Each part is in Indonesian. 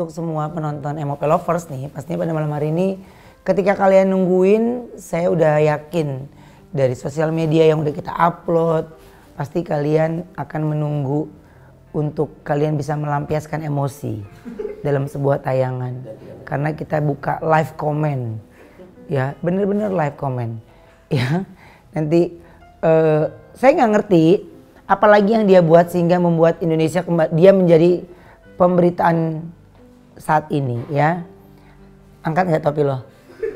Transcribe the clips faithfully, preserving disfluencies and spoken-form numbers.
untuk semua penonton M O P Lovers nih, pastinya pada malam hari ini ketika kalian nungguin, saya udah yakin dari sosial media yang udah kita upload, pasti kalian akan menunggu untuk kalian bisa melampiaskan emosi dalam sebuah tayangan. Karena kita buka live comment, ya bener-bener live comment, ya nanti uh, saya nggak ngerti apalagi yang dia buat sehingga membuat Indonesia dia menjadi pemberitaan saat ini, ya. Angkat nggak topi lo?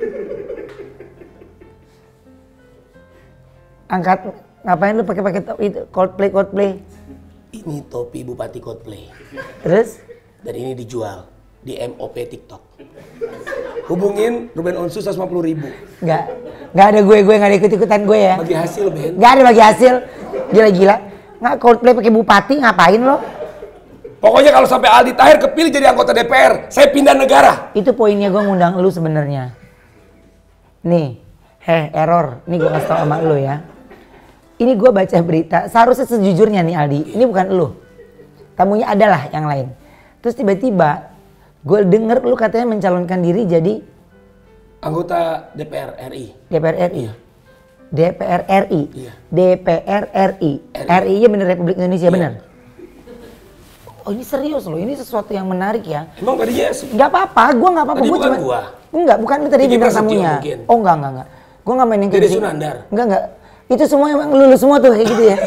Angkat, ngapain lu pakai-pakai topi itu? Coldplay, Coldplay. Ini topi Bupati Coldplay. Terus? Dan ini dijual di M O P TikTok. Hubungin Ruben Onsu seratus lima puluh ribu. Nggak, nggak ada gue, gue nggak ada ikut-ikutan gue ya. Bagi hasil, Ben. Nggak ada bagi hasil. Gila-gila. Nggak Coldplay pakai Bupati, ngapain lo? Pokoknya kalau sampai Aldi Taher kepilih jadi anggota D P R, saya pindah negara. Itu poinnya gue ngundang lu sebenarnya. Nih, heh error. Nih gue kasih tau sama lu ya. Ini gue baca berita, seharusnya sejujurnya nih Aldi, ini bukan lu. Tamunya adalah yang lain. Terus tiba-tiba gue denger lu katanya mencalonkan diri jadi anggota D P R R I. D P R R I. Iya. D P R R I. Iya. D P R R I. R I-nya bener Republik Indonesia, iya. Bener. Oh ini serius loh, ini sesuatu yang menarik ya. Emang tadinya? Enggak apa-apa, gue enggak apa-apa. Tadi Gua bukan cuma, gua. Enggak, bukan lu tadi bintang tamunya. Oh enggak, enggak, enggak. Gue enggak main yang kayak Dede gitu. Sunandar. Enggak, enggak. Itu semua emang lulus semua tuh kayak gitu ya.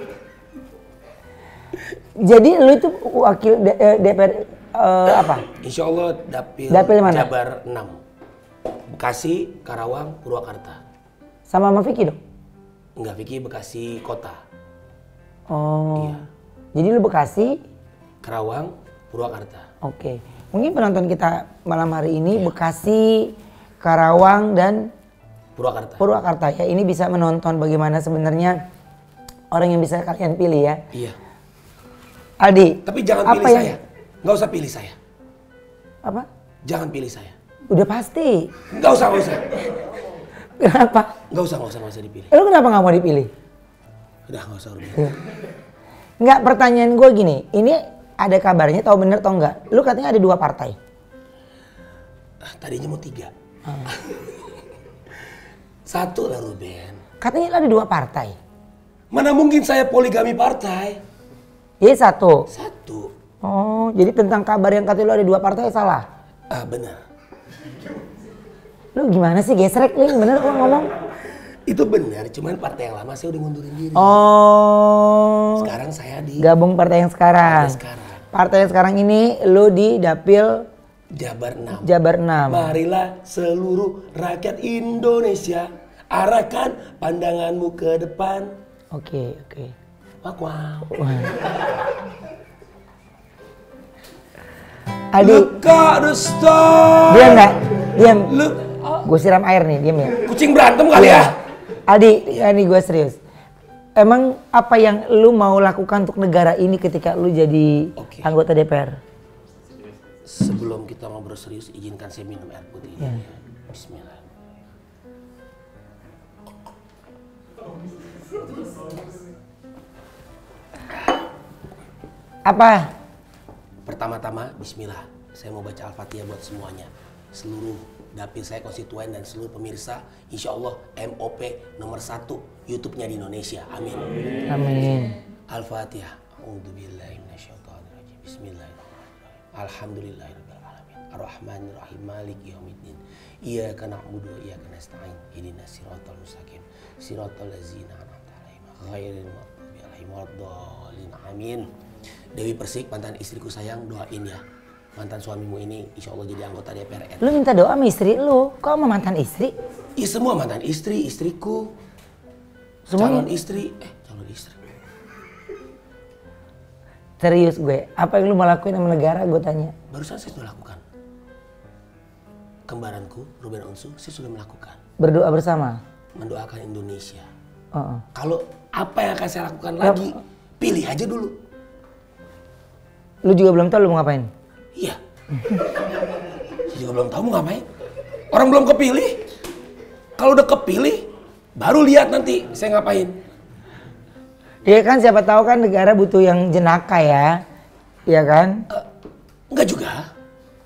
Jadi lu itu wakil D P R uh, apa? Insya Allah dapil, dapil mana? Jabar enam. Bekasi, Karawang, Purwakarta. Sama sama Vicky dong? Enggak, Vicky Bekasi kota. Oh. Iya. Jadi lu Bekasi, Karawang, Purwakarta. Oke. Mungkin penonton kita malam hari ini iya. Bekasi, Karawang dan Purwakarta. Purwakarta ya. Ini bisa menonton bagaimana sebenarnya orang yang bisa kalian pilih ya. Iya. Aldi. Tapi jangan apa pilih yang... saya. Nggak usah pilih saya. Apa? Jangan pilih saya. Udah pasti. Nggak usah, nggak usah. Kenapa? Nggak usah, nggak usah, nggak usah dipilih. Lu kenapa nggak mau dipilih? Udah nggak usah. Nggak, pertanyaan gue gini. Ini ada kabarnya, tahu bener tau nggak? Lu katanya ada dua partai. Ah, tadinya mau tiga. Hmm. Satu lah Ruben. Katanya ada dua partai. Mana mungkin saya poligami partai? Iya satu. Satu. Oh, jadi tentang kabar yang katanya lu ada dua partai salah? Ah benar. Lu gimana sih gesrek Ling? Bener lu ngomong? Itu benar, cuman partai yang lama saya udah ngundurin diri. Oh. Sekarang saya di gabung partai yang sekarang. Partai sekarang. Partai yang sekarang ini lu di dapil Jabar enam. Jabar enam. Marilah seluruh rakyat Indonesia, arahkan pandanganmu ke depan. Oke, oke. Wak wow. Aldi. Look at the star. Diam nggak? Diam. Look. Gue siram air nih, diam ya. Kucing berantem kali ya? Aldi, ya ini gue serius. Emang apa yang lu mau lakukan untuk negara ini ketika lu jadi okay. anggota D P R? Sebelum kita ngobrol serius, izinkan saya minum air putih ini. Ya. Bismillah. Apa? Pertama-tama, bismillah. Saya mau baca Al-Fatihah buat semuanya. Seluruh dapil saya konstituen dan seluruh pemirsa, insya Allah M O P nomor satu YouTube-nya di Indonesia. Amin. Amin. Al-Fatihah. A'udzubillahi minasyaitonirrajim. Bismillahirrahmanirrahim. Alhamdulillahirabbil alamin. Arrahmanirrahim. Maliki yaumiddin. Iyyaka na'budu wa iyyaka nasta'in. Ihdinas siratal mustaqim. Siratal ladzina an'amta 'alaihim ghairil maghdubi 'alaihim waladdallin. Amin. Dewi Persik, mantan istriku sayang, doain ya. Mantan suamimu ini insya Allah jadi anggota D P R R I. Lu minta doa sama istri lu, kok sama mantan istri? Iya semua mantan istri, istriku. Semuanya? Calon istri, eh calon istri. Serius gue, apa yang lu mau lakuin sama negara gue tanya? Barusan saya sudah lakukan. Kembaranku, Ruben Onsu, saya sudah melakukan. Berdoa bersama? Mendoakan Indonesia. Uh-uh. Kalau apa yang akan saya lakukan lagi, pilih aja dulu. Lu juga belum tahu lu mau ngapain? Iya. Saya juga belum tahu mau ngapain. Orang belum kepilih. Kalau udah kepilih, baru lihat nanti saya ngapain. Iya kan, siapa tahu kan negara butuh yang jenaka ya. Iya kan? Uh, enggak juga.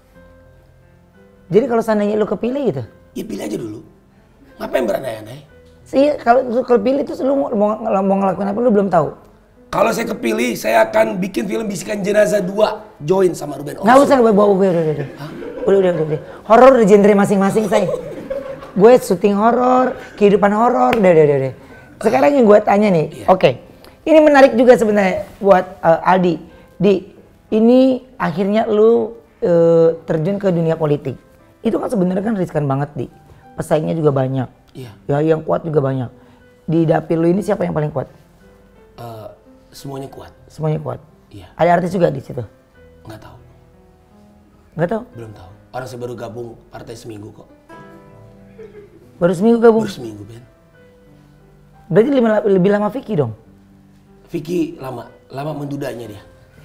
Jadi kalau seandainya lu kepilih gitu? Ya pilih aja dulu. Ngapain berandai-andai? Sih kalau lu kepilih terus lu mau, mau, mau ngelakuin apa lu belum tahu? Kalau saya kepilih, saya akan bikin film Bisikan Jenazah dua. Join sama Ruben Onsu. Nggak usah gue bawa gue udah udah udah. Udah udah udah. udah. Horor udah genre masing-masing saya. Gue syuting horor, kehidupan horor, udah udah udah. Sekarang yang gue tanya nih, yeah. oke. Okay. Ini menarik juga sebenarnya buat uh, Aldi. Di, ini akhirnya lu uh, terjun ke dunia politik. Itu kan sebenarnya kan riskan banget, Di. Pesaingnya juga banyak. Iya. Ya yang kuat juga banyak. Di dapil lu ini siapa yang paling kuat? Uh, semuanya kuat. Semuanya kuat. Iya. Ada artis juga di situ? Nggak tahu. Nggak tahu? Belum tahu. Orang saya baru gabung partai seminggu kok. Baru seminggu gabung? Baru seminggu, Ben. Berarti lebih, lebih lama Vicky dong? Vicky lama, lama mendudanya dia.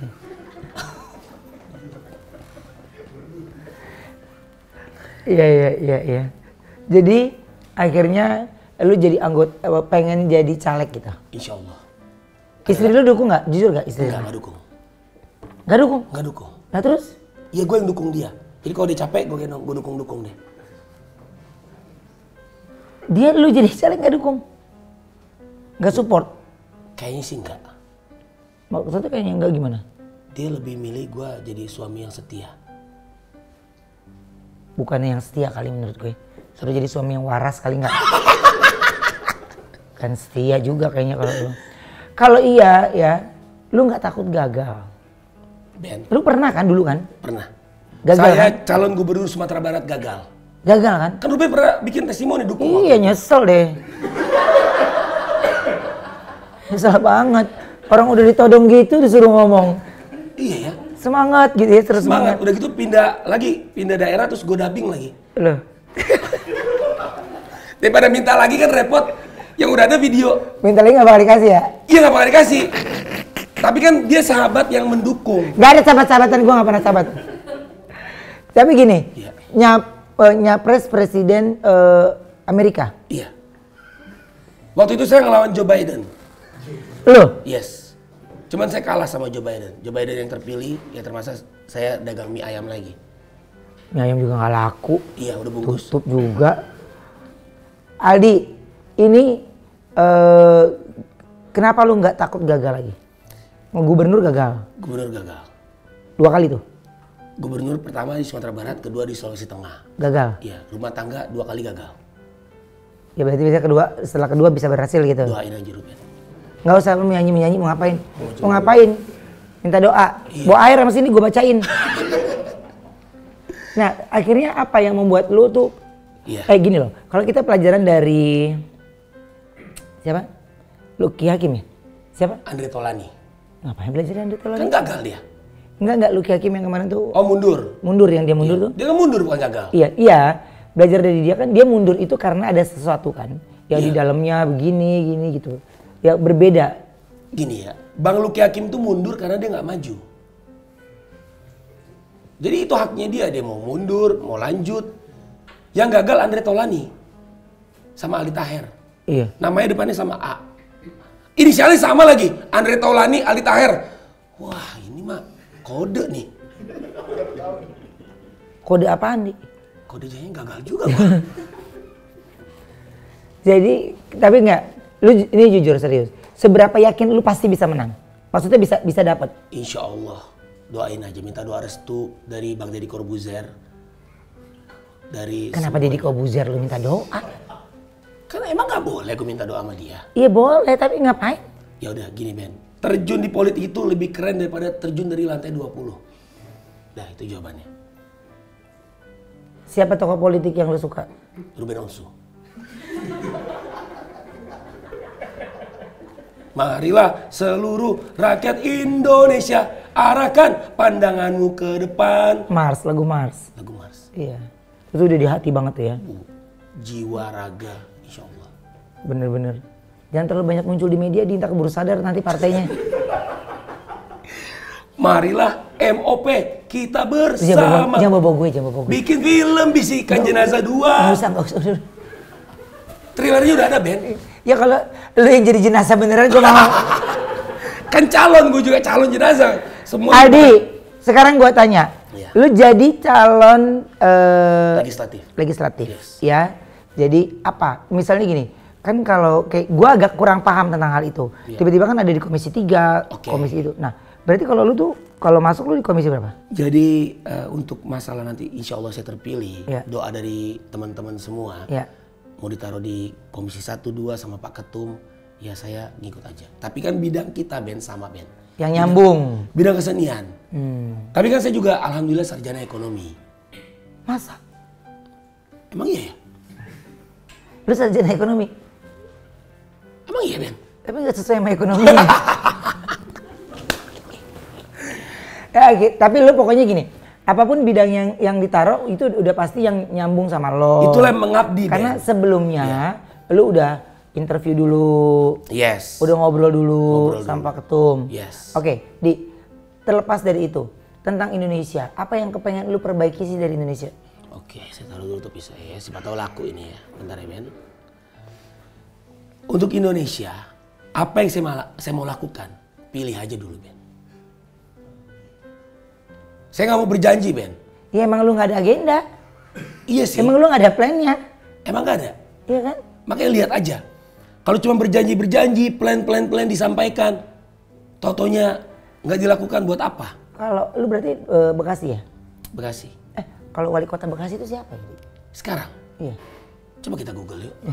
Iya iya iya iya. Jadi akhirnya lu jadi anggota, pengen jadi caleg gitu. Insya Allah. Istri lu dukung nggak? Jujur nggak istri? Enggak, nggak dukung. Nggak dukung? Nggak dukung. Nah terus? Ya gue yang dukung dia. Jadi kalau dia capek, gue gendong, gue dukung-dukung deh. Dia lu jadi caleg nggak dukung? Nggak support? Kayaknya sih enggak. Maksudnya kayaknya enggak gimana? Dia lebih milih gue jadi suami yang setia. Bukannya yang setia kali menurut gue. Suruh jadi suami yang waras kali nggak? Kan setia juga kayaknya kalau lu. Kalau iya ya, lu nggak takut gagal? Ben. Lu pernah kan dulu kan? Pernah. Gagal Saya kan? calon gubernur Sumatera Barat gagal. Gagal kan? Kan Ruben pernah bikin testimoni dukung. Iya nyesel deh. Nyesel banget. Orang udah ditodong gitu disuruh ngomong. Iya ya. Semangat gitu ya, terus semangat. Semangat. Udah gitu pindah lagi, pindah daerah terus gue dubbing lagi. Loh. Daripada minta lagi kan repot. Yang udah ada video. Minta lagi gak bakal dikasih ya? Iya gak bakal dikasih. Tapi kan dia sahabat yang mendukung. Gak ada sahabat-sahabatan, gue gak pernah sahabat. Tapi gini, iya. nyap, uh, nyapres presiden uh, Amerika. Iya. Waktu itu saya ngelawan Joe Biden. Loh? Yes. Cuman saya kalah sama Joe Biden. Joe Biden yang terpilih, ya termasuk saya dagang mie ayam lagi. Mie ayam juga gak laku. Iya udah bungkus. Tutup juga. Aldi, ini uh, kenapa lu nggak takut gagal lagi? Gubernur gagal. Gubernur gagal. Dua kali tuh? Gubernur pertama di Sumatera Barat, kedua di Sulawesi Tengah. Gagal? Iya, rumah tangga dua kali gagal. Ya berarti bisa kedua, setelah kedua bisa berhasil gitu? Doain aja Ruben. Nggak usah lu menyanyi-menyanyi, mau ngapain? Mau ngapain? Minta doa. Iya. Bawa air sama sini gue bacain. Nah akhirnya apa yang membuat lu tuh iya. Kayak gini loh, kalau kita pelajaran dari siapa? Lucky Hakim ya? Siapa? Andre Tolani. Ngapain belajar Andre Tolani? Kan gagal dia. Enggak, enggak Lucky Hakim yang kemarin tuh. Oh mundur? Mundur, yang dia mundur iya. tuh. Dia kan mundur bukan gagal. Iya, iya. Belajar dari dia kan, dia mundur itu karena ada sesuatu kan. Yang iya. Di dalamnya begini, gini gitu. Ya berbeda. Gini ya, Bang Lucky Hakim tuh mundur karena dia nggak maju. Jadi itu haknya dia, dia mau mundur, mau lanjut. Yang gagal Andre Tolani sama Aldi Taher. Iya. Namanya depannya sama A. Inisialnya sama lagi, Andre Tolani, Aldi Taher. Wah ini mah kode nih. Kode apaan nih? Kode jadinya gagal juga. Jadi tapi nggak, lu ini jujur serius. Seberapa yakin lu pasti bisa menang? Maksudnya bisa bisa dapat? Insya Allah. Doain aja, minta doa restu dari Bang Deddy Corbuzier. Dari kenapa Deddy Corbuzier lu minta doa? Karena emang nggak boleh gue minta doa sama dia. Iya boleh, tapi ngapain? Ya udah gini Ben, terjun di politik itu lebih keren daripada terjun dari lantai dua puluh. Nah itu jawabannya. Siapa tokoh politik yang lu suka? Ruben Onsu. Marilah seluruh rakyat Indonesia, arahkan pandanganmu ke depan. Mars, lagu Mars. Lagu Mars. Iya. Itu udah di hati banget ya. Uh, jiwa raga, insya Allah. Bener-bener. Jangan terlalu banyak muncul di media, Dinta keburu sadar nanti partainya. Marilah M O P kita bersama. Jangan bawa gue, jangan bawa gue. Bikin film Bisikan Jenazah dua. Nggak usah, nggak usah. Trailernya udah ada Ben. Ya kalau lu yang jadi jenazah beneran gue mau. Kan calon, gue juga calon jenazah. Semua. Aldi, sekarang gue tanya. Iya. Lu jadi calon uh, legislatif. Legislatif, Yes. ya. Jadi apa? Misalnya gini, kan kalau kayak gua agak kurang paham tentang hal itu. Iya. Tiba-tiba kan ada di komisi tiga, Oke. komisi itu. Nah, berarti kalau lu tuh kalau masuk lu di komisi berapa? Jadi uh, untuk masalah nanti insya Allah saya terpilih, Iya. doa dari teman-teman semua. Ya. Mau ditaruh di komisi satu, dua sama Pak Ketum, ya saya ngikut aja. Tapi kan bidang kita Ben sama Ben. Yang nyambung. Bidang kesenian. Hmm. Tapi kan saya juga alhamdulillah sarjana ekonomi. Masa? Emang iya ya? Lu sarjana ekonomi? Emang iya Ben? Tapi nggak sesuai sama ekonomi. Ya, gitu. Tapi lu pokoknya gini, apapun bidang yang yang ditaruh itu udah pasti yang nyambung sama lo. Itulah yang mengabdi. Karena Ben. sebelumnya Yeah. lu udah interview dulu, Yes. udah ngobrol dulu Ngobrol sama Pak Ketum. Yes. Oke, di terlepas dari itu tentang Indonesia, apa yang kepengen lu perbaiki sih dari Indonesia? Oke, saya taruh dulu topi saya. Siapa tahu laku ini ya. Bentar ya Ben. Untuk Indonesia, apa yang saya, mal- saya mau lakukan, pilih aja dulu Ben. Saya nggak mau berjanji Ben. Ya emang lu nggak ada agenda, Iya sih. emang lu nggak ada plannya, Emang nggak ada. iya kan? Makanya lihat aja. Kalau cuma berjanji-berjanji, plan-plan-plan disampaikan, totonya nggak dilakukan buat apa? Kalau lu berarti eh, Bekasi ya? Bekasi. Eh, kalau wali kota Bekasi itu siapa? Sekarang, Iya. coba kita Google yuk.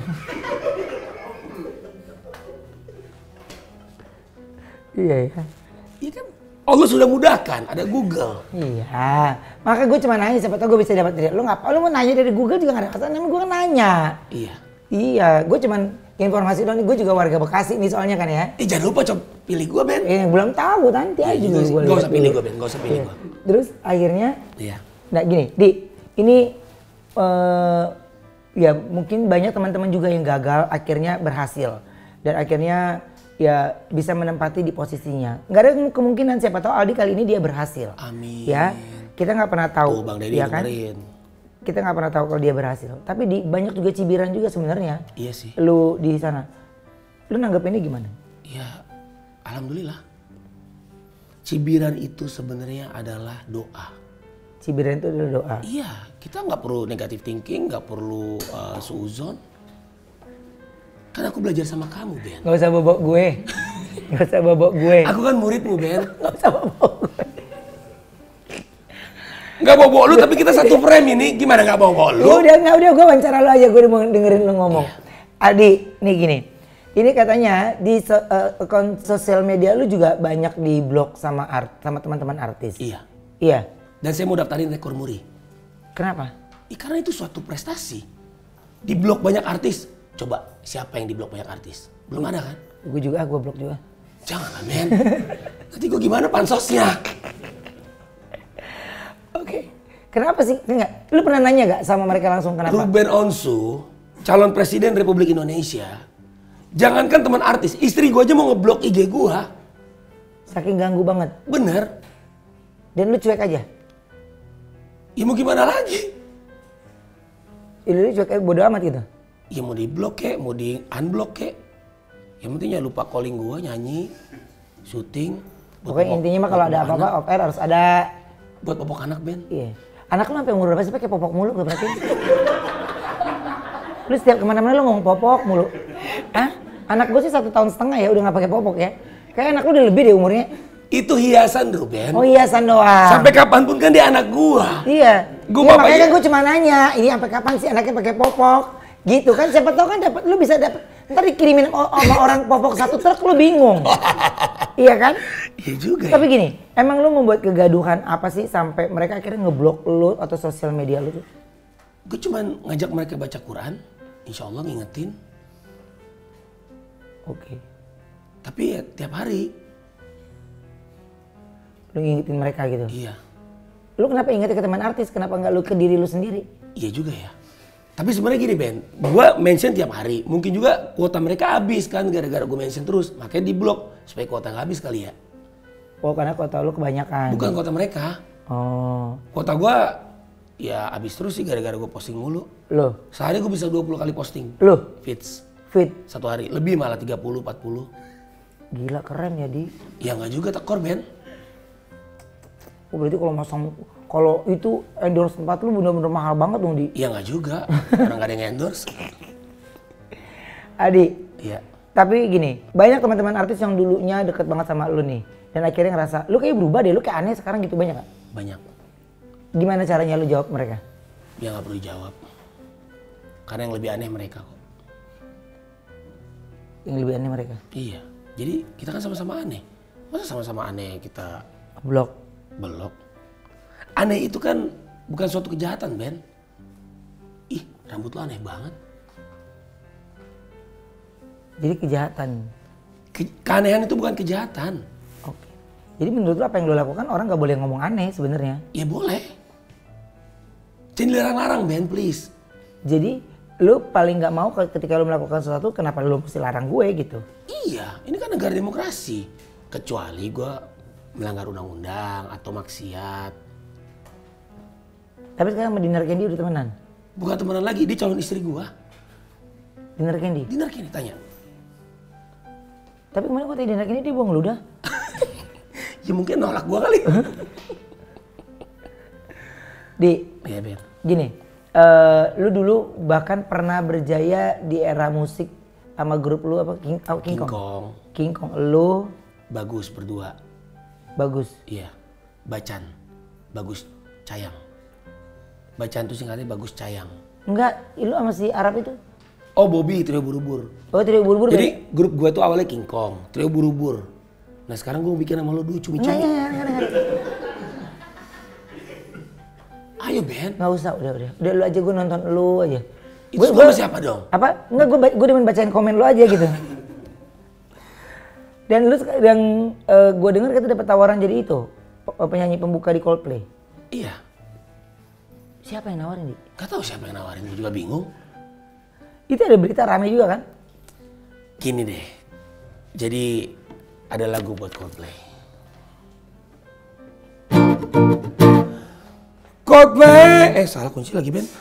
Iya ya. Iya kan? Allah sudah mudahkan, ada Google. Iya. Maka gue cuma nanya, siapa tau gue bisa dapat dari lu. Ngapa? Lu mau nanya dari Google juga gak ada masalah. Gue kan nanya. Iya. Iya. Gue cuman informasi dong. Gue juga warga Bekasi nih soalnya kan ya. Eh jangan lupa coba pilih gua Ben. Eh, yang belum tahu nanti aja Iya, dulu gue Gak usah pilih gua Ben, gak usah pilih gua. Terus akhirnya, Iya. nah gini, Di, ini eh ya mungkin banyak teman-teman juga yang gagal akhirnya berhasil dan akhirnya ya bisa menempati di posisinya. Nggak ada kemungkinan siapa tahu Aldi kali ini dia berhasil. Amin. Ya, kita nggak pernah tahu. Tuh Bang Deddy ya kan? dengerin. Kita nggak pernah tahu kalau dia berhasil. Tapi di banyak juga cibiran juga sebenarnya. Iya sih. Lu di sana, lu nanggepinnya gimana? Ya, alhamdulillah. Cibiran itu sebenarnya adalah doa. Cibiran itu adalah doa. Iya, kita nggak perlu negative thinking, nggak perlu uh, suuzon. Kan aku belajar sama kamu, Ben. Gak usah bobok gue. Gak usah bobok gue. Aku kan muridmu, Ben. Gak usah bobok gue. Nggak bobok lu, tapi kita satu frame ini. Gimana nggak bobok lu? Udah nggak udah gue wawancara lo aja, gue udah mau dengerin lo ngomong. Aldi, nih gini. Ini katanya di so, uh, akun sosial media lu juga banyak di blog sama art sama teman-teman artis. Iya. Iya. Dan saya mau daftarin rekor muri. Kenapa? Ih, karena itu suatu prestasi. Di blog banyak artis. Coba siapa yang di blog banyak artis? Belum ada kan? Gue juga, gue blog juga. Jangan lah, Ben. Nanti gue gimana pansosnya? Oke. Kenapa sih? Enggak. Lu pernah nanya gak sama mereka langsung kenapa? Ruben Onsu, calon presiden Republik Indonesia. Jangankan teman artis, istri gue aja mau ngeblok I G gue. Saking ganggu banget. Bener. Dan lu cuek aja. Ya mau gimana lagi? Ya, lu cuek aja, bodo amat gitu. Ya mau di blok kek, mau di unblock kek. Yang penting ya lupa calling gue, nyanyi, syuting. Pokoknya intinya mah kalau ada apa-apa off air harus ada. Buat popok anak, Ben. Iya. Anak lu sampai umur berapa sih pakai popok mulu gue berarti? Lu setiap kemana-mana lu ngomong popok mulu. Hah? Anak gue sih satu tahun setengah ya udah nggak pakai popok ya. Kayak anak lu udah lebih deh umurnya. Itu hiasan, Ruben. Oh hiasan doang. Sampai kapanpun kan dia anak gua. Iya. Gua Ya, bapaknya- makanya kan gue cuma nanya, ini sampai kapan sih anaknya pakai popok? Gitu kan, siapa tahu kan dapat, lu bisa dapat. Ntar dikirimin o- sama orang popok satu truk lu bingung. Iya kan? Iya juga. Tapi gini, emang lu membuat kegaduhan apa sih sampai mereka akhirnya ngeblok lu atau sosial media lu tuh? Gue cuman ngajak mereka baca Quran, insya Allah ngingetin. Oke. Tapi ya tiap hari. Lu ngingetin mereka gitu. Iya. Lu kenapa ingetin ke teman artis? Kenapa nggak lu ke diri lu sendiri? Iya juga ya. Tapi sebenarnya gini Ben, gue mention tiap hari. Mungkin juga kuota mereka habis kan gara-gara gue mention terus. Makanya di blok supaya kuota nggak habis kali ya. Oh karena kota lu kebanyakan. Bukan kuota mereka. Oh. Kuota gue ya habis terus sih gara-gara gue posting mulu. Lu? Sehari gue bisa dua puluh kali posting. Lu? Feeds. Fit? Satu hari. Lebih malah tiga puluh, empat puluh. Gila keren ya Di. Ya nggak juga tekor Ben. Oh berarti kalau masang Kalau itu endorse tempat lu bener-bener mahal banget dong, Di. Iya nggak juga, orang nggak ada yang endorse. Adi. Iya. Tapi gini, banyak teman-teman artis yang dulunya deket banget sama lu nih. Dan akhirnya ngerasa, lu kayak berubah deh, lu kayak aneh sekarang gitu, banyak gak? Banyak. Gimana caranya lu jawab mereka? Ya nggak perlu jawab. Karena yang lebih aneh mereka kok. Yang lebih aneh mereka? Iya. Jadi kita kan sama-sama aneh. Masa sama-sama aneh kita Blok. Blok. Aneh itu kan bukan suatu kejahatan, Ben. Ih, rambut lo aneh banget. Jadi kejahatan. Ke keanehan itu bukan kejahatan. Oke. Jadi menurut lu apa yang lu lakukan orang nggak boleh ngomong aneh sebenarnya? Ya boleh. Jangan dilarang-larang, Ben, please. Jadi lu paling nggak mau ketika lu melakukan sesuatu, kenapa lu mesti larang gue gitu? Iya, ini kan negara demokrasi. Kecuali gue melanggar undang-undang atau maksiat. Tapi sekarang sama Dinar Candy udah temenan? Bukan temenan lagi, dia calon istri gue. Dinar Candy? Dinar Candy, tanya. Tapi kemarin kata Dinar Candy dia buang ludah. Ya mungkin nolak gue kali. Di, Iya, Ben. gini, uh, lu dulu bahkan pernah berjaya di era musik sama grup lu apa? King, oh, King, King Kong. Kong. King Kong, lu Bagus berdua. bagus. Iya. Bacan. Bagus Cayang. Bacan itu singkatnya Bagus Cayang. Enggak, lu sama si Arab itu? Oh, Bobby, Trio Buru-Bur. Oh, Trio Buru-Buru. Jadi grup gue tuh awalnya King Kong, Trio Buru-Bur. Nah sekarang gue bikin sama lo dulu cumi-cumi. Enggak, enggak, enggak, enggak. Ayo Ben. Nggak usah, udah, udah. Udah lu aja, gue nonton lu aja. Itu Gua- sama gua- siapa dong? Apa? Enggak, gue gue demen bacain komen lu aja gitu. Dan lu sek- yang uh, gue dengar kita dapat tawaran jadi itu pe- penyanyi pembuka di Coldplay. Iya. Siapa yang nawarin, Di? Gak tahu siapa yang nawarin, gue juga bingung. Itu ada berita rame juga kan? Gini deh. Jadi ada lagu buat Coldplay. Coldplay. Eh salah kunci lagi Ben.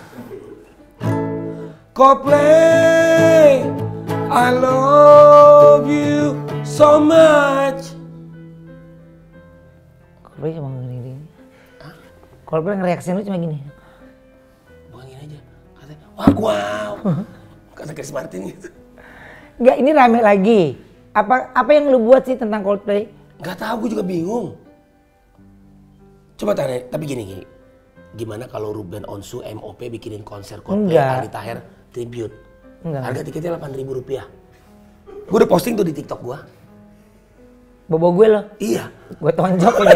Coldplay. I love you so much. Coldplay cuma gini-gini. Coldplay ngereaksin lu cuma gini. Bukan gini aja. Katanya, wah wow. Kata Chris Martin gitu. Enggak, ini rame lagi. Apa apa yang lu buat sih tentang Coldplay? Gak tahu, gue juga bingung. Coba tanya, tapi gini gini. Gimana kalau Ruben Onsu M O P bikinin konser Coldplay Enggak. Ali Taher tribute? Enggak. Harga tiketnya delapan ribu rupiah. Gue udah posting tuh di TikTok gue. Bobo gue loh. Iya. Gue tonjok aja.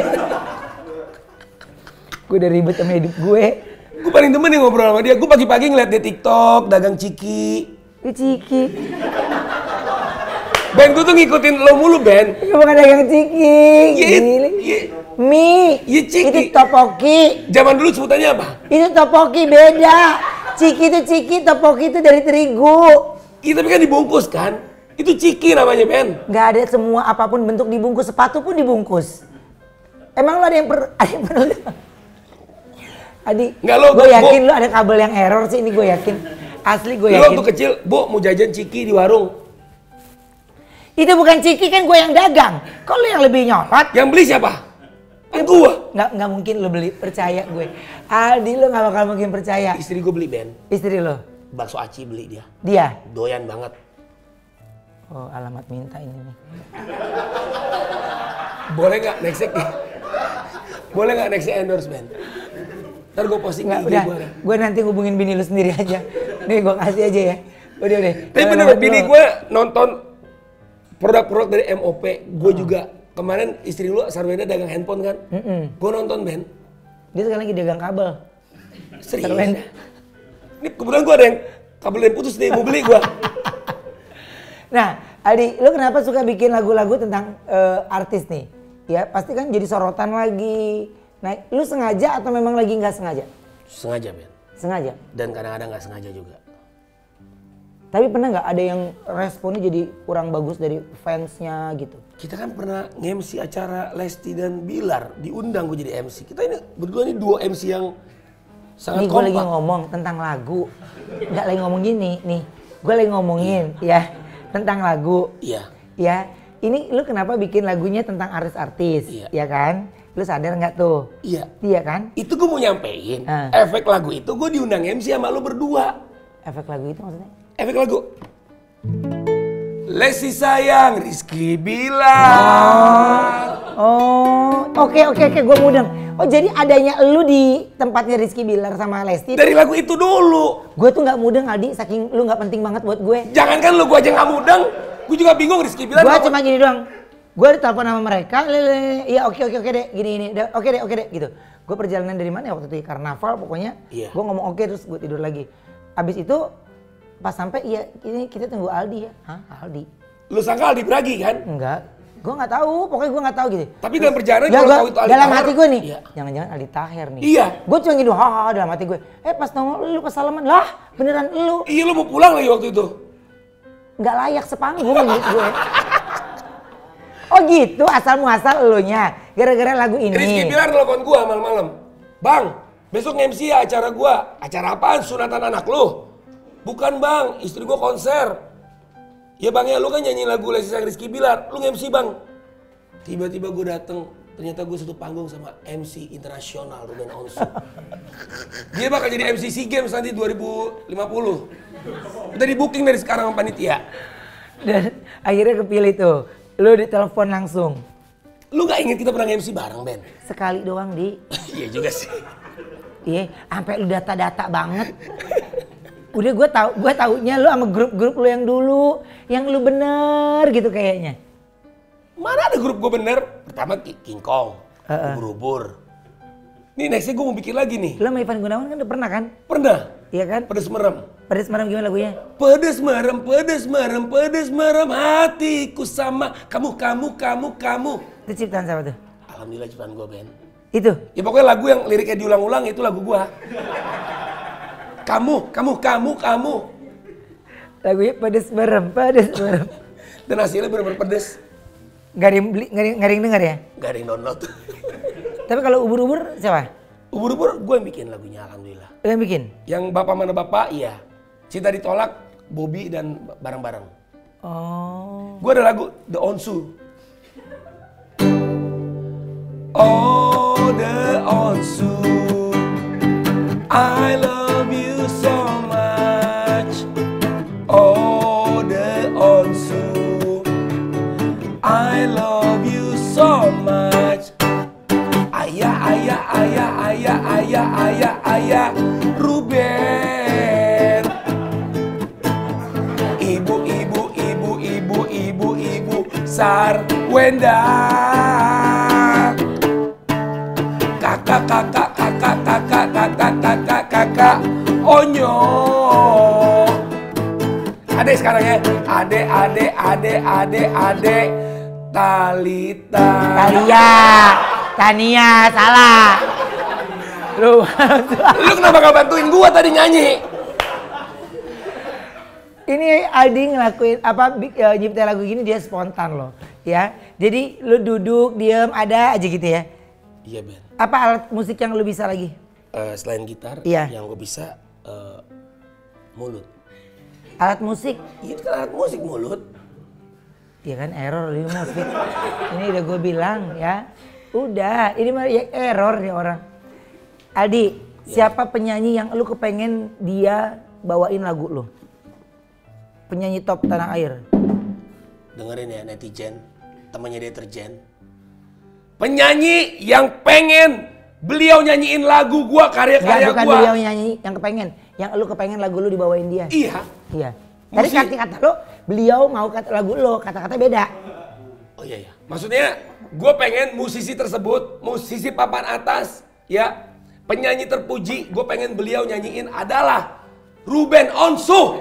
Gue udah ribet sama hidup gue. Gue paling demen nih ngobrol sama dia. Gue pagi-pagi ngeliat dia TikTok, dagang ciki. Itu Ciki. Ben, gue tuh ngikutin lo mulu, Ben. Itu bukan dagang Ciki. Iya, Gili. iya. Mie. Iya, Ciki. Itu topoki. Zaman dulu sebutannya apa? Itu topoki beda. Ciki itu ciki, topoki itu dari terigu. Iya, tapi kan dibungkus kan? Itu ciki namanya, Ben. Gak ada semua apapun bentuk dibungkus, sepatu pun dibungkus. Emang lo ada yang per... Ada yang perlu... Adi, Nggak, lo- gue gua- yakin gua- lo ada kabel yang error sih, ini gue yakin. Asli gue Lo yakin. waktu kecil, Bu, mau jajan ciki di warung. Itu bukan ciki kan gue yang dagang. Kok lo yang lebih nyolot? Yang beli siapa? Kan gua. Nggak, nggak mungkin lo beli, percaya gue. Adi lo nggak bakal mungkin percaya. Istri gue beli, Ben. Istri lo? Bakso aci beli dia. Dia? Doyan banget. Oh, alamat minta ini nih. Boleh nggak next Boleh nggak next endorse, Ben? Ntar gue posting Nggak, di I G udah. gue. Gue nanti hubungin bini lu sendiri aja. Nih gue kasih aja ya. Udah deh. Tapi bener, bini gue nonton produk-produk dari M O P. Gue juga. Kemarin istri lu Sarwenda dagang handphone kan? Gue nonton, Ben. Dia sekarang lagi dagang kabel. Serius. Sarwenda. Ini kebetulan gue ada yang kabel yang putus nih, mau beli gue. Nah, Adi, lu kenapa suka bikin lagu-lagu tentang eh, artis nih? Ya, pasti kan jadi sorotan lagi. Nah, lu sengaja atau memang lagi nggak sengaja? Sengaja, Ben. Sengaja. Dan kadang-kadang nggak sengaja juga. Tapi pernah nggak ada yang responnya jadi kurang bagus dari fansnya gitu? Kita kan pernah nge-M C acara Lesti dan Bilar, diundang gue jadi M C. Kita ini berdua ini dua M C yang sangat Nih gue lagi kompak. ngomong tentang lagu. Nggak lagi ngomong gini, nih. Gue lagi ngomongin ya tentang lagu. Iya. Ya, ini lu kenapa bikin lagunya tentang artis-artis? Iya. Ya kan? Lu sadar nggak tuh? Iya. Iya kan? Itu gue mau nyampein, Uh. efek lagu itu gue diundang M C sama lu berdua. Efek lagu itu maksudnya? Efek lagu. Lesti sayang, Rizky Bilar. Oh, oke oke oke, gue mudeng. Oh jadi adanya lu di tempatnya Rizky Bilar sama Lesti. Dari lagu itu dulu. Gue tuh nggak mudeng Aldi, saking lu nggak penting banget buat gue. Jangankan lu, gue aja nggak mudeng. Gue juga bingung Rizky Bilar. Gue cuma gini doang. Gue ditelepon sama mereka, lele, iya oke oke oke deh, gini ini, oke deh oke deh gitu. Gue perjalanan dari mana ya waktu itu karnaval pokoknya. Iya. Gue ngomong oke terus gue tidur lagi. Abis itu pas sampai iya ini kita tunggu Aldi ya. Hah Aldi? Lu sangka Aldi Bragi kan? Enggak. Gue nggak tahu, pokoknya gue nggak tahu gitu. Tapi dalam perjalanan ya, kalau gua, tahu itu Aldi dalam Taher, hati gue nih, iya. jangan-jangan Aldi Taher nih. Iya. Gue cuma gitu, hahaha dalam hati gue. Eh pas nongol lu pas salaman, lah beneran lu. Iya lu mau pulang lagi waktu itu. Nggak layak sepanggung gitu gue. Oh gitu, asal muasal elunya, gara-gara lagu ini. Rizky Bilar nelfon gua malam-malam. Bang, besok M C ya acara gua. Acara apaan? Sunatan anak lu? Bukan bang, istri gua konser. Ya bang ya, lu kan nyanyi lagu Lesti sayang Rizky Bilar. Lu nge-M C bang. Tiba-tiba gua dateng, ternyata gua satu panggung sama M C internasional Ruben Onsu. Dia bakal jadi M C SEA Games nanti dua ribu lima puluh. Udah di booking dari sekarang sama panitia. Dan akhirnya kepilih tuh. Lu ditelepon langsung. Lu gak inget kita pernah nge-M C bareng, Ben? Sekali doang, Di. Iya juga sih. Iya, sampai lu data-data banget. Udah gue tau, gue taunya lu sama grup-grup lu yang dulu, yang lu bener gitu kayaknya. Mana ada grup gue bener? Pertama King Kong, Uh-uh. ubur-ubur. Nih nextnya gue mau bikin lagi nih. Lu sama Ivan Gunawan kan udah pernah kan? Pernah? Iya kan? Pedes merem. Pedes merem gimana lagunya? Pedes merem, pedes merem, pedes merem hatiku sama kamu, kamu, kamu, kamu. Itu ciptaan siapa tuh? Alhamdulillah ciptaan gue, Ben. Itu? Ya pokoknya lagu yang liriknya diulang-ulang itu lagu gue. Kamu, kamu, kamu, kamu. Lagunya pedes merem, pedes merem. Dan hasilnya bener-bener pedes. Gak ada yang beli, gak ada yang, gak ada yang denger ya? Gak ada yang download. Tapi kalau ubur-ubur siapa? Ubur-ubur gue yang bikin lagunya, alhamdulillah. Lu yang bikin? Yang Bapak Mana Bapak, iya. Cinta Ditolak, Bobby dan bareng-bareng. Oh. Gue ada lagu The Onsu. Oh, The Onsu, I love you so much. Oh, The Onsu, I love you so much. Ayah, ayah, ayah, ayah, ayah, ayah, ayah, Ruben. Ibu, ibu, ibu, ibu, ibu, ibu, Sarwenda. Kakak, kakak, kakak, kakak, kakak, kakak, kakak, Onyo. Adek sekarang ya. Adek, adek, adek, adek, adek, Talita. Talia, Tania, salah. Lu, Lu kenapa gak bantuin gua tadi nyanyi? ini Aldi ngelakuin apa bi- uh, nyiptain lagu gini dia spontan loh, ya. Jadi lu duduk, diem, ada aja gitu ya. Iya, Ben. Apa alat musik yang lu bisa lagi? Uh, selain gitar, Iya. yang gue bisa uh, mulut. Alat musik? Itu kan alat musik mulut. Ya kan error di musik. Ini udah gue bilang ya. Udah, ini mah ya error nih orang. Aldi, Ya. siapa penyanyi yang lu kepengen dia bawain lagu lu? Penyanyi top tanah air. Dengerin ya netizen, temannya deterjen. Penyanyi yang pengen beliau nyanyiin lagu gua, karya-karya Enggak, bukan gua. beliau nyanyi yang kepengen. Yang lu kepengen lagu lu dibawain dia. Iya. Iya. Tadi Musik. kata-kata lu, beliau mau kata lagu lu, kata-kata beda. Oh iya, iya. Maksudnya gue pengen musisi tersebut, musisi papan atas, ya, penyanyi terpuji, gue pengen beliau nyanyiin adalah Ruben Onsu.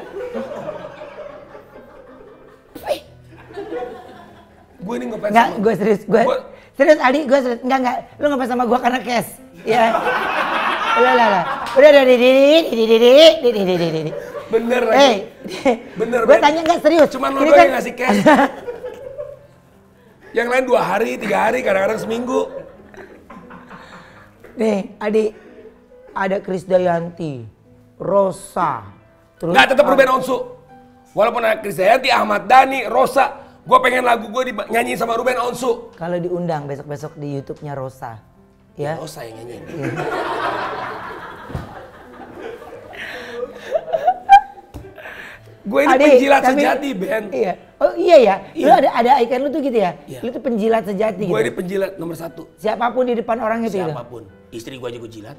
Gue ini ngefans Enggak, sama- gue serius, gue Gua- serius Aldi, gue serius. Enggak, enggak, lu ngefans sama gue karena cash. Ya. Udah, udah, udah. Udah, udah, di, di, di, di, di, di, di, di, di, di, di, di. Bener lagi. Eh, Bener, gue Ben. tanya enggak serius. Cuman lo Ini doang kan- yang ngasih cash. Yang lain dua hari, tiga hari, kadang-kadang seminggu. Nih, Adi, ada Krisdayanti, Rosa, terus Nggak, tetap Ruben Onsu. Walaupun ada Krisdayanti, Ahmad Dhani, Rosa, Gue pengen lagu gue nyanyiin sama Ruben Onsu. Kalau diundang besok-besok di YouTube-nya Rosa. Ya. Rosa yang nyanyiin. Iya. Gue ini Adi, penjilat tapi, sejati, Ben. Iya. Oh iya ya. Iya. Lu ada ada icon lu tuh gitu ya. Iya. Lu tuh penjilat sejati Gue gitu. ini penjilat nomor satu. Siapapun di depan orang itu. Siapapun. Gitu. Istri gue aja gue jilat.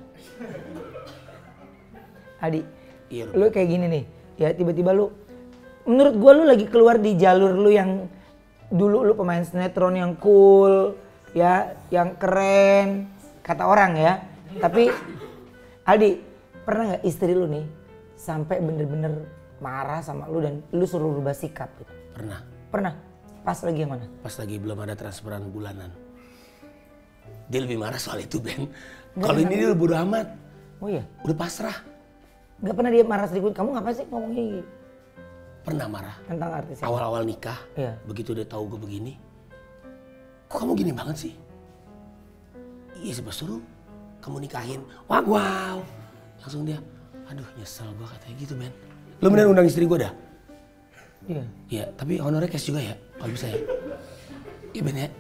Adi. Iya. Lu kayak gini nih. Ya tiba-tiba lu. Menurut gue lu lagi keluar di jalur lu yang dulu lu pemain sinetron yang cool, ya, yang keren, kata orang ya. Tapi Aldi, pernah nggak istri lu nih sampai bener-bener marah sama lu dan lu suruh rubah sikap gitu? Pernah. Pernah? Pas lagi yang mana? Pas lagi belum ada transferan bulanan. Dia lebih marah soal itu, Ben. Kalau ini dia udah bodo amat. Oh iya? Udah pasrah. Gak pernah dia marah sedikit, kamu ngapain sih ngomong gini? Pernah marah. Tentang artis. Awal-awal nikah, iya. Begitu dia tahu gue begini, kok kamu gini banget sih? Iya sih suruh kamu nikahin, wow, wow. Langsung dia, aduh nyesel gue katanya gitu, Ben. Lo bener undang istri gue dah? Iya. Iya, tapi honornya cash juga ya, kalau bisa ya. Iya Ben ya.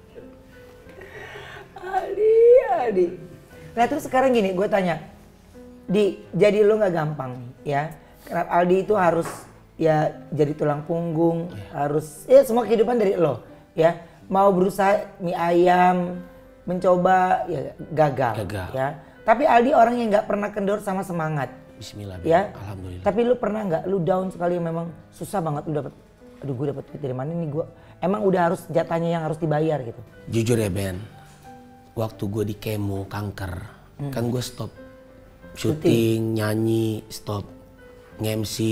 Aldi, Aldi. Nah terus sekarang gini, gue tanya, Di, jadi lo nggak gampang ya? Karena Aldi itu harus ya jadi tulang punggung, ya. Harus ya semua kehidupan dari lo ya. Mau berusaha mie ayam, mencoba ya gagal, gagal. Ya. Tapi Aldi orang yang nggak pernah kendor sama semangat. Bismillah, ya. Alhamdulillah. Tapi lu pernah nggak lu down sekali memang susah banget lu dapat, aduh gue dapat duit dari mana nih gue? Emang udah harus jatahnya yang harus dibayar gitu? Jujur ya Ben, waktu gue di kemo kanker, hmm. kan gue stop syuting, nyanyi, stop nge-M C,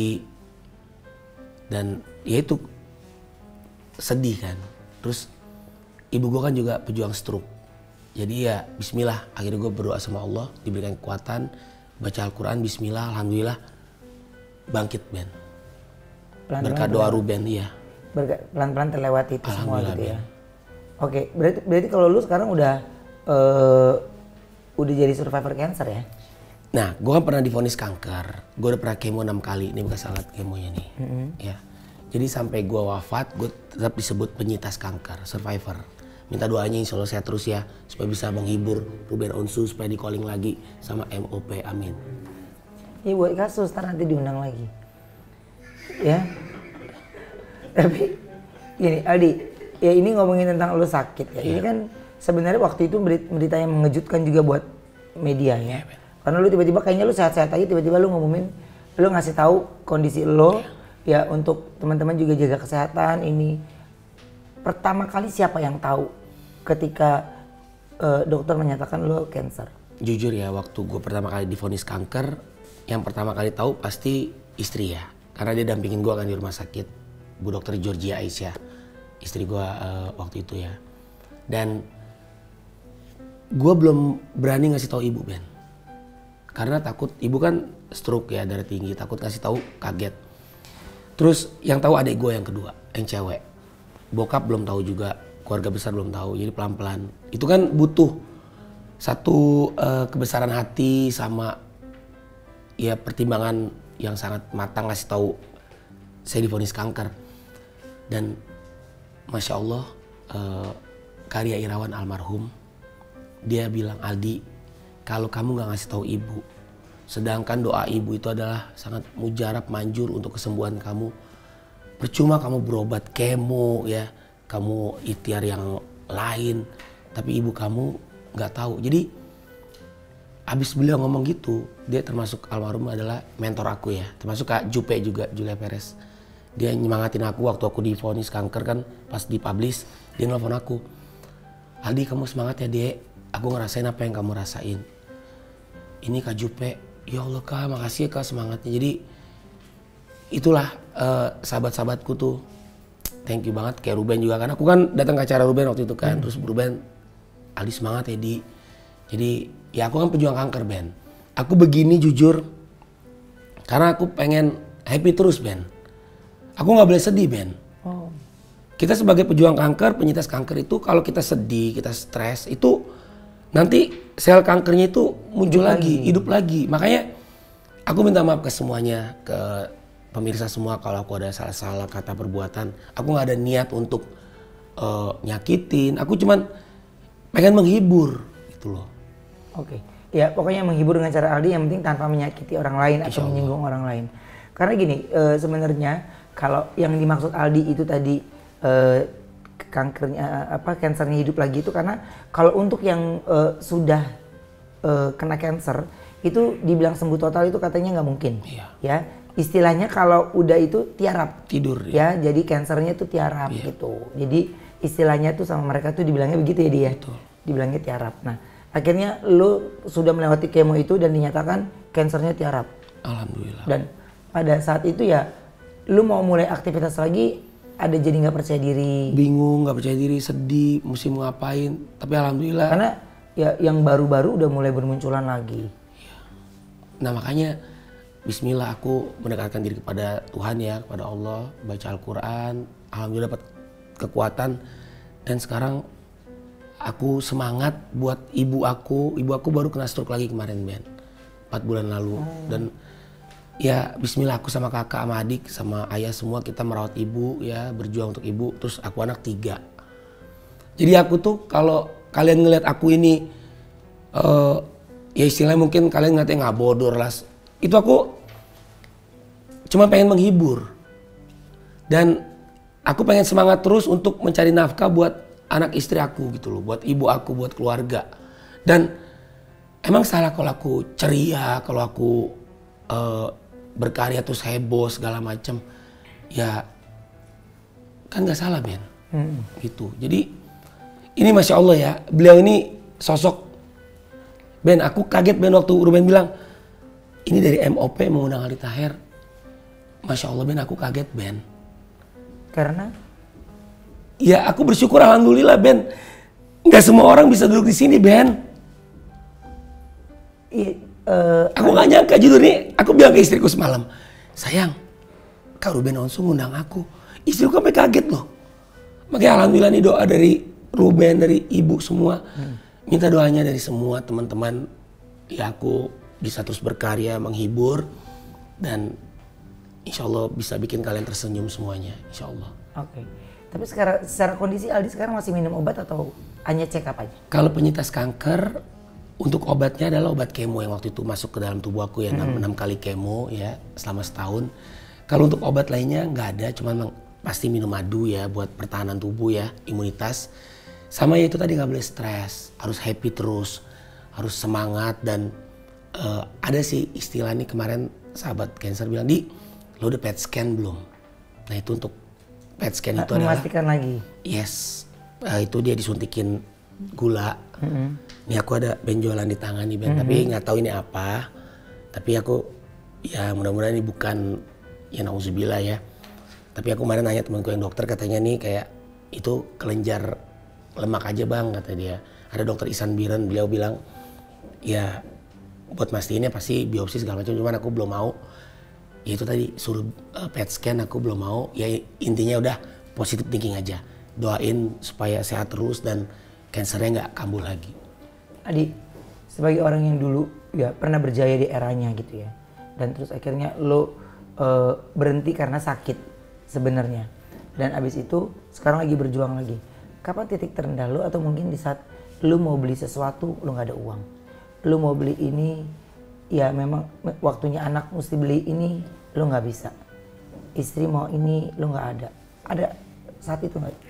dan ya itu sedih kan. Terus ibu gue kan juga pejuang stroke, jadi ya Bismillah akhirnya gue berdoa sama Allah diberikan kekuatan, baca Al-Quran, Bismillah, Alhamdulillah bangkit Ben. Berkat doa Ruben, iya. Pelan-pelan terlewati itu semua gitu Ben. ya. Oke, berarti berarti kalau lu sekarang udah uh, udah jadi survivor cancer ya? Nah, gue kan pernah divonis kanker. Gue udah pernah kemo enam kali. Ini bekas alat kemonya nih. Mm-hmm. Ya. Jadi sampai gue wafat, gue tetap disebut penyintas kanker, survivor. Minta doanya insya Allah sehat terus ya, supaya bisa menghibur Ruben Onsu supaya di calling lagi sama M O P. Amin. Ini buat kasus, ntar nanti diundang lagi. Ya. Tapi gini Aldi, ya ini ngomongin tentang lu sakit ya. Yeah. Ini kan sebenarnya waktu itu berita yang mengejutkan juga buat media ya. Yeah, karena lu tiba-tiba kayaknya lu sehat-sehat aja, tiba-tiba lu ngumumin, lu ngasih tahu kondisi lo yeah. Ya untuk teman-teman juga jaga kesehatan ini. Pertama kali siapa yang tahu ketika uh, dokter menyatakan lo cancer? Jujur ya, waktu gue pertama kali divonis kanker, yang pertama kali tahu pasti istri ya. Karena dia dampingin gue kan di rumah sakit, Bu Dokter Georgia Aisyah, istri gue uh, waktu itu ya. Dan gue belum berani ngasih tahu ibu Ben, karena takut ibu kan stroke ya, darah tinggi, takut ngasih tahu kaget. Terus yang tahu adik gue yang kedua, yang cewek. Bokap belum tahu juga, keluarga besar belum tahu, jadi pelan-pelan. Itu kan butuh satu uh, kebesaran hati sama ya pertimbangan yang sangat matang ngasih tahu saya divonis kanker. Dan Masya Allah uh, Karya Irawan almarhum, dia bilang, Aldi, kalau kamu gak ngasih tahu ibu, sedangkan doa ibu itu adalah sangat mujarab, manjur untuk kesembuhan kamu, percuma kamu berobat kemo ya, kamu ikhtiar yang lain, tapi ibu kamu nggak tahu. Jadi abis beliau ngomong gitu, dia termasuk almarhum adalah mentor aku ya, termasuk Kak Jupe juga, Julia Perez. Dia nyemangatin aku waktu aku divonis kanker kan, pas dipublish dia nelfon aku, Aldi kamu semangat ya Dek, aku ngerasain apa yang kamu rasain. Ini Kak Jupe, ya Allah Kak, makasih ya Kak semangatnya. Jadi itulah uh, sahabat-sahabatku tuh, thank you banget. Kayak Ruben juga kan, aku kan datang ke acara Ruben waktu itu kan, hmm. terus Ruben, Aldi semangat ya Di. Jadi ya aku kan pejuang kanker Ben. Aku begini jujur karena aku pengen happy terus Ben. Aku nggak boleh sedih Ben. Oh. Kita sebagai pejuang kanker, penyintas kanker itu kalau kita sedih, kita stres itu nanti sel kankernya itu muncul lagi, lagi, hidup lagi. Makanya aku minta maaf ke semuanya, ke pemirsa semua kalau aku ada salah-salah kata perbuatan, aku nggak ada niat untuk uh, nyakitin. Aku cuman pengen menghibur gitu loh. Oke, ya pokoknya menghibur dengan cara Aldi yang penting tanpa menyakiti orang lain atau menyinggung orang lain. Karena gini, e, sebenarnya kalau yang dimaksud Aldi itu tadi e, kankernya apa kansernya hidup lagi itu karena kalau untuk yang e, sudah e, kena kanker itu dibilang sembuh total itu katanya nggak mungkin. Iya. Ya, istilahnya kalau udah itu tiarap. Tidur. Ya, ya jadi kansernya itu tiarap iya. gitu. Jadi istilahnya tuh sama mereka tuh dibilangnya begitu ya dia. Betul. Dibilangnya tiarap. Nah, akhirnya lu sudah melewati kemo itu dan dinyatakan kansernya tiarap. Alhamdulillah. Dan pada saat itu ya lu mau mulai aktivitas lagi ada jadi nggak percaya diri. Bingung, nggak percaya diri, sedih, mesti mau ngapain. Tapi alhamdulillah. Karena ya yang baru-baru udah mulai bermunculan lagi. Nah makanya bismillah aku mendekatkan diri kepada Tuhan ya, kepada Allah, baca Al-Quran. Alhamdulillah dapat kekuatan dan sekarang aku semangat buat ibu aku. Ibu aku baru kena stroke lagi kemarin Ben, empat bulan lalu. Hmm. Dan ya bismillah aku sama kakak sama adik sama ayah semua kita merawat ibu ya, berjuang untuk ibu. Terus aku anak tiga. Jadi aku tuh kalau kalian ngeliat aku ini uh, ya istilahnya mungkin kalian ngeliatnya nggak bodor lah. Itu aku cuma pengen menghibur. Dan aku pengen semangat terus untuk mencari nafkah buat anak istri aku gitu loh, buat ibu aku, buat keluarga. Dan emang salah kalau aku ceria, kalau aku uh, berkarya terus heboh segala macem, ya kan nggak salah Ben, hmm. gitu. Jadi ini masya Allah ya, beliau ini sosok Ben. Aku kaget Ben waktu Ruben bilang ini dari M O P mengundang Aldi Taher. Masya Allah Ben, aku kaget Ben. Karena? Ya aku bersyukur alhamdulillah Ben. Nggak semua orang bisa duduk di sini Ben. Iya. Uh, aku gak nyangka jujur nih, aku bilang ke istriku semalam, sayang, Kak Ruben Onsu ngundang aku. Istriku sampai kaget loh. Makanya alhamdulillah nih doa dari Ruben, dari ibu semua. Hmm. Minta doanya dari semua teman-teman. Ya aku bisa terus berkarya, menghibur. Dan insya Allah bisa bikin kalian tersenyum semuanya, insya Allah. Oke. Okay. Tapi sekarang, secara kondisi Aldi sekarang masih minum obat atau hanya check up aja? Kalau penyintas kanker, untuk obatnya adalah obat kemo yang waktu itu masuk ke dalam tubuh aku ya, hmm. enam kali kemo ya selama setahun. Kalau untuk obat lainnya nggak ada, cuman pasti minum madu ya buat pertahanan tubuh ya, imunitas. Sama ya itu tadi nggak boleh stres, harus happy terus, harus semangat. Dan uh, ada sih istilah nih kemarin sahabat cancer bilang, Di, lo udah P E T scan belum? Nah itu untuk P E T scan itu adalah memastikan lagi. Yes, uh, itu dia disuntikin gula. Mm-hmm. Ini aku ada benjolan di tangan nih Ben, mm-hmm. tapi nggak tahu ini apa. Tapi aku ya mudah-mudahan ini bukan ya nauzubillah ya. Tapi aku kemarin nanya temanku yang dokter, katanya nih kayak itu kelenjar lemak aja Bang, kata dia. Ada dokter Ihsan Biren, beliau bilang ya buat mastiinnya pasti biopsi segala macam, cuman aku belum mau. Ya itu tadi suruh uh, P E T scan aku belum mau. Ya intinya udah positive thinking aja. Doain supaya sehat terus dan kansernya nggak kambuh lagi. Adi, sebagai orang yang dulu ya pernah berjaya di eranya gitu ya, dan terus akhirnya lo uh, berhenti karena sakit sebenarnya, dan abis itu sekarang lagi berjuang lagi. Kapan titik terendah lo, atau mungkin di saat lo mau beli sesuatu lo nggak ada uang, lo mau beli ini ya memang waktunya anak mesti beli ini lo nggak bisa, istri mau ini lo nggak ada, ada saat itu nggak?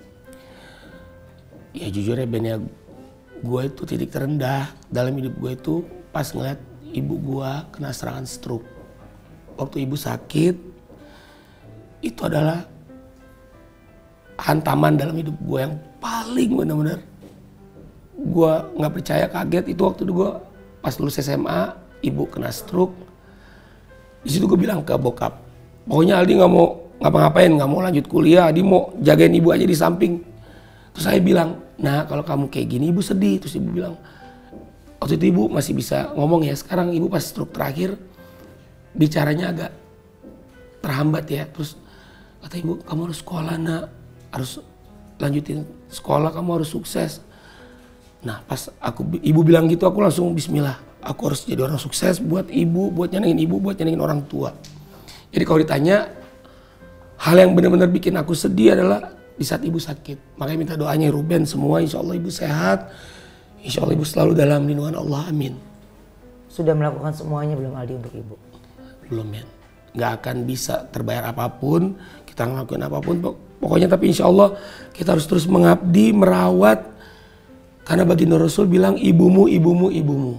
Ya jujur ya Ben ya, gue itu titik terendah dalam hidup gue itu pas ngeliat ibu gue kena serangan stroke. Waktu ibu sakit, itu adalah hantaman dalam hidup gue yang paling benar-benar gue nggak percaya, kaget. Itu waktu itu gue pas lulus S M A, ibu kena stroke. Di situ gue bilang ke bokap, pokoknya Aldi nggak mau ngapa-ngapain, nggak mau lanjut kuliah, Aldi mau jagain ibu aja di samping. Terus saya bilang, nah kalau kamu kayak gini ibu sedih. Terus ibu bilang, waktu itu ibu masih bisa ngomong ya, sekarang ibu pas stroke terakhir bicaranya agak terhambat ya. Terus kata ibu, kamu harus sekolah nak, harus lanjutin sekolah, kamu harus sukses. Nah pas aku ibu bilang gitu, aku langsung bismillah, aku harus jadi orang sukses buat ibu, buat nyenengin ibu, buat nyenengin orang tua. Jadi kalau ditanya, hal yang benar-benar bikin aku sedih adalah di saat ibu sakit. Makanya minta doanya Ruben semua, insya Allah ibu sehat. Insya Allah ibu selalu dalam lindungan Allah, amin. Sudah melakukan semuanya belum Aldi untuk ibu? Belum, men. Gak akan bisa terbayar apapun, kita ngelakuin apapun. Pokoknya tapi insya Allah kita harus terus mengabdi, merawat. Karena baginda Rasul bilang ibumu, ibumu, ibumu.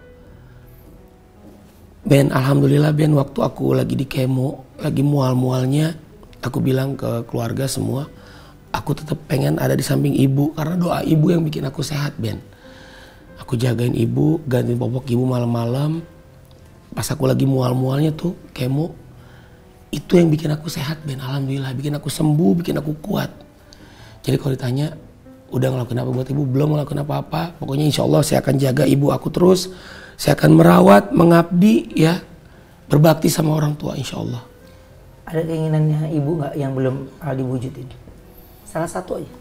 Ben, alhamdulillah Ben, waktu aku lagi di kemo, lagi mual-mualnya, aku bilang ke keluarga semua, aku tetap pengen ada di samping ibu karena doa ibu yang bikin aku sehat, Ben. Aku jagain ibu, gantiin popok ibu malam-malam. Pas aku lagi mual-mualnya tuh kemo, itu yang bikin aku sehat, Ben. Alhamdulillah, bikin aku sembuh, bikin aku kuat. Jadi kalau ditanya, udah ngelakuin apa buat ibu? Belum ngelakuin apa-apa. Pokoknya insya Allah saya akan jaga ibu aku terus. Saya akan merawat, mengabdi, ya, berbakti sama orang tua, insya Allah. Ada keinginannya ibu nggak yang belum Aldi wujudin? Salah satu aja.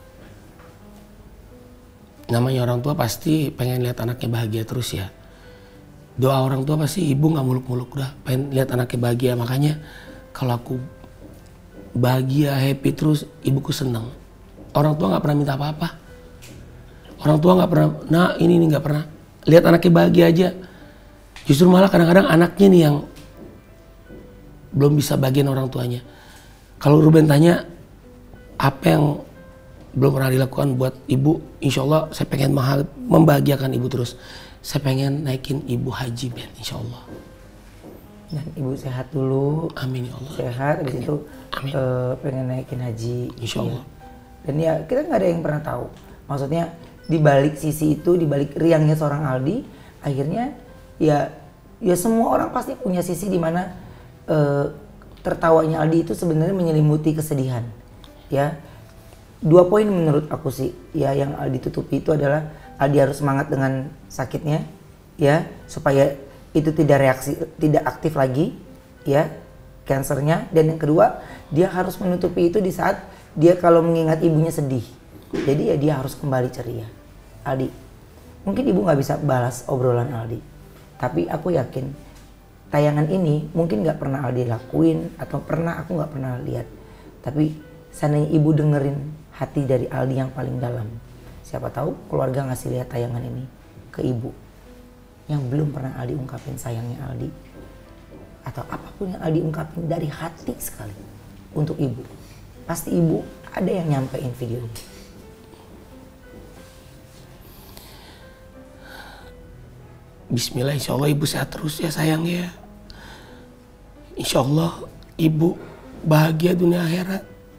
Namanya orang tua pasti pengen lihat anaknya bahagia terus ya. Doa orang tua pasti ibu nggak muluk-muluk, udah pengen lihat anaknya bahagia. Makanya kalau aku bahagia, happy terus, ibuku senang. Orang tua nggak pernah minta apa-apa. Orang tua nggak pernah, nah ini nih nggak pernah. Lihat anaknya bahagia aja. Justru malah kadang-kadang anaknya nih yang belum bisa bagian orang tuanya. Kalau Ruben tanya apa yang belum pernah dilakukan buat ibu, insya Allah saya pengen membahagiakan ibu terus. Saya pengen naikin ibu haji, Ben, insya Allah. Dan ibu sehat dulu. Amin ya Allah. Sehat, habis itu uh, pengen naikin haji. Insya Allah. Ya. Dan ya kita nggak ada yang pernah tahu. Maksudnya di balik sisi itu, di balik riangnya seorang Aldi, akhirnya ya ya semua orang pasti punya sisi di mana uh, tertawanya Aldi itu sebenarnya menyelimuti kesedihan. Ya, dua poin menurut aku sih, ya yang Aldi tutupi itu adalah Aldi harus semangat dengan sakitnya, ya, supaya itu tidak reaksi, tidak aktif lagi, ya, kansernya. Dan yang kedua, dia harus menutupi itu di saat dia kalau mengingat ibunya sedih. Jadi ya dia harus kembali ceria. Aldi, mungkin ibu nggak bisa balas obrolan Aldi, tapi aku yakin tayangan ini mungkin nggak pernah Aldi lakuin atau pernah aku nggak pernah lihat. Tapi seandainya ibu dengerin hati dari Aldi yang paling dalam, siapa tahu keluarga ngasih lihat tayangan ini ke ibu yang belum pernah Aldi ungkapin sayangnya Aldi, atau apapun yang Aldi ungkapin dari hati sekali untuk ibu. Pasti ibu ada yang nyampein video ini. Bismillah, insya Allah ibu sehat terus ya sayang ya. Insya Allah ibu bahagia dunia akhirat.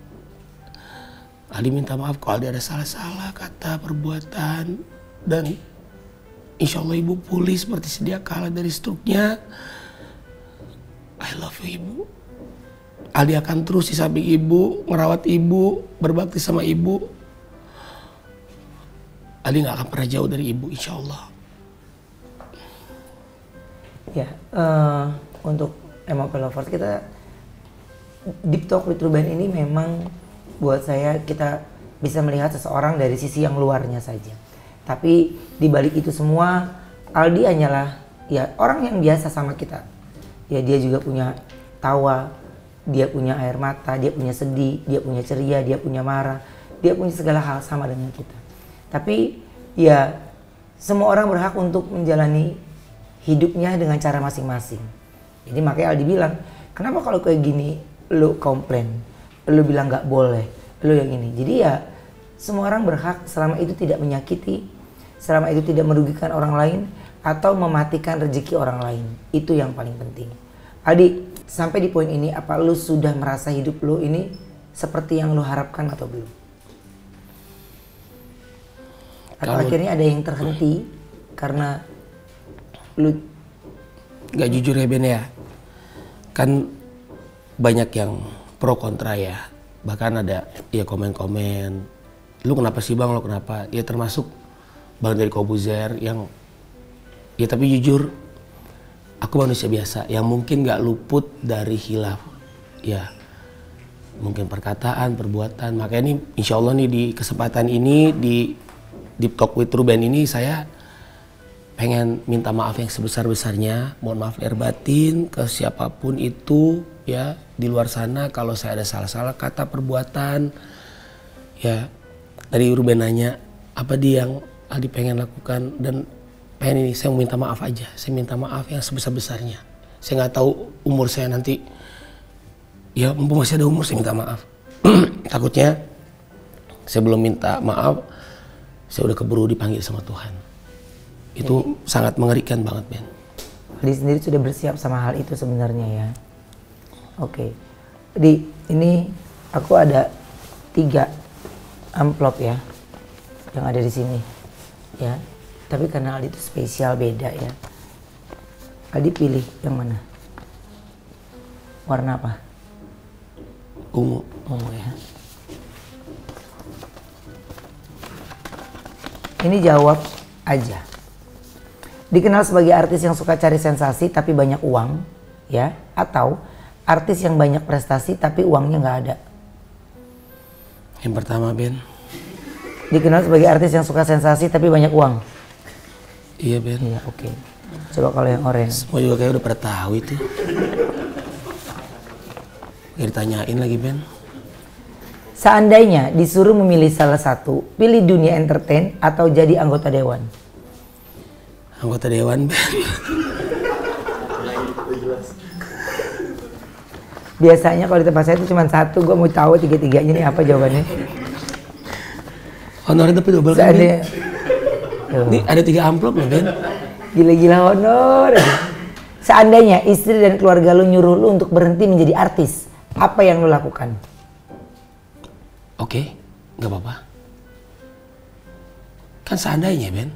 Aldi minta maaf kalau Aldi ada salah-salah kata, perbuatan. Dan insya Allah ibu pulih seperti sedia kala dari struknya. I love you ibu. Aldi akan terus di samping ibu, merawat ibu, berbakti sama ibu. Aldi gak akan pernah jauh dari ibu, insya Allah. Ya, uh, untuk M O P Lovers kita Deep Talk with Ruben ini memang buat saya kita bisa melihat seseorang dari sisi yang luarnya saja. Tapi di balik itu semua Aldi hanyalah ya orang yang biasa sama kita. Ya dia juga punya tawa, dia punya air mata, dia punya sedih, dia punya ceria, dia punya marah, dia punya segala hal sama dengan kita. Tapi ya semua orang berhak untuk menjalani hidupnya dengan cara masing-masing. Jadi makanya Aldi bilang, kenapa kalau kayak gini lu komplain, lu bilang nggak boleh, lu yang ini. Jadi ya semua orang berhak selama itu tidak menyakiti, selama itu tidak merugikan orang lain atau mematikan rezeki orang lain. Itu yang paling penting. Aldi, sampai di poin ini apa lu sudah merasa hidup lu ini seperti yang lu harapkan atau belum? Atau kalau akhirnya ada yang terhenti karena lu gak jujur ya Ben ya, kan banyak yang pro kontra ya, bahkan ada ya komen-komen, lu kenapa sih bang, lu kenapa, ya termasuk Bang dari Kobuzer yang ya tapi jujur aku manusia biasa yang mungkin gak luput dari hilaf ya, mungkin perkataan, perbuatan. Makanya nih insya Allah nih di kesempatan ini di Deep Talk with Ruben ini saya pengen minta maaf yang sebesar-besarnya, mohon maaf lahir batin ke siapapun itu ya di luar sana kalau saya ada salah-salah kata perbuatan, ya tadi Ruben nanya apa dia yang Aldi pengen lakukan dan pengen ini, saya mau minta maaf aja, saya minta maaf yang sebesar-besarnya. Saya nggak tahu umur saya nanti, ya mumpung masih ada umur saya minta maaf. Takutnya saya belum minta maaf, saya udah keburu dipanggil sama Tuhan. Itu Jadi, sangat mengerikan banget, Ben. Aldi sendiri sudah bersiap sama hal itu sebenarnya ya. Oke, di ini aku ada tiga amplop ya yang ada di sini ya. Tapi karena Aldi itu spesial beda ya. Aldi pilih yang mana? Warna apa? Ungu. Ungu ya. Ini jawab aja. Dikenal sebagai artis yang suka cari sensasi tapi banyak uang ya, atau artis yang banyak prestasi tapi uangnya nggak ada? Yang pertama, Ben. Dikenal sebagai artis yang suka sensasi tapi banyak uang. Iya, Ben. Iya, oke. Okay. Coba kalau yang orange. Semua juga kayak udah pada tahu itu. Gak ditanyain lagi, Ben. Seandainya disuruh memilih salah satu, pilih dunia entertain atau jadi anggota dewan? Anggota dewan, Ben. Biasanya kalau di tempat saya itu cuma satu, gue mau tahu tiga-tiganya ini apa jawabannya. Honornya tapi double kan, Ben? Ini ada tiga amplop loh, Ben. Gila-gila honor. Seandainya istri dan keluarga lu nyuruh lu untuk berhenti menjadi artis, apa yang lu lakukan? Oke, nggak apa-apa. Kan seandainya, Ben.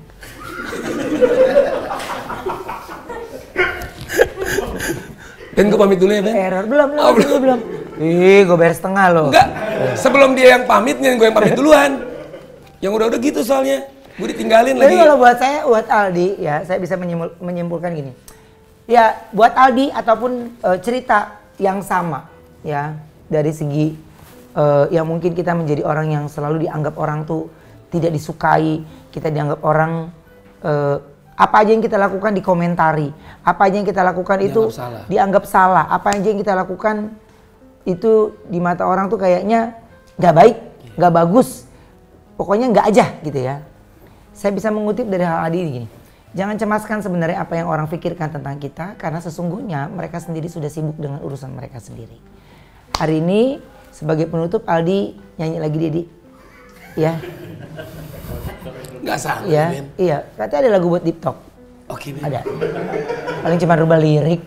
Ben, gue pamit dulu ya, Ben. Error belum, belum, oh, belum, belum. Ih, gue bayar setengah loh. Enggak, sebelum dia yang pamit, gue yang pamit duluan. Yang udah-udah gitu soalnya. Gue ditinggalin lagi. Tapi kalau buat saya, buat Aldi, ya saya bisa menyimpul, menyimpulkan gini. Ya, buat Aldi ataupun uh, cerita yang sama, ya dari segi uh, yang mungkin kita menjadi orang yang selalu dianggap orang tuh tidak disukai, kita dianggap orang uh, apa aja yang kita lakukan dikomentari, apa aja yang kita lakukan dianggap itu salah. dianggap salah, apa aja yang kita lakukan itu di mata orang tuh kayaknya nggak baik, nggak bagus, pokoknya nggak aja gitu ya. Saya bisa mengutip dari hal Aldi gini, jangan cemaskan sebenarnya apa yang orang pikirkan tentang kita, karena sesungguhnya mereka sendiri sudah sibuk dengan urusan mereka sendiri. Hari ini sebagai penutup Aldi nyanyi lagi Dedi, ya. Gak salah, ya, Ben. Iya, katanya ada lagu buat Deep Talk. Oke, Ben. Ada. Paling cuma rubah lirik.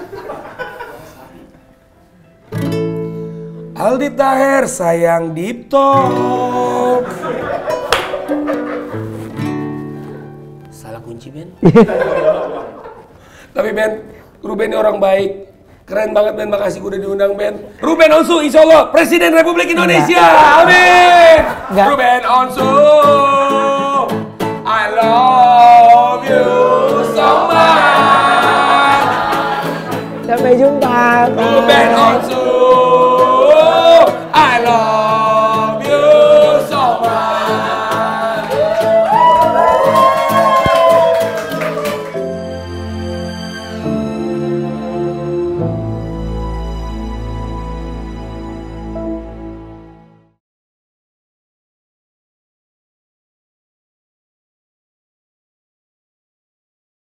Aldi Taher sayang Deep Talk. Salah kunci, Ben. Tapi Ben, Ruben ini orang baik. Keren banget, Ben. Makasih gue udah diundang, Ben. Ruben Onsu, insya Allah Presiden Republik Indonesia. Amin. Ruben Onsu, I love you so much. Sampai jumpa. Ruben Onsu, I love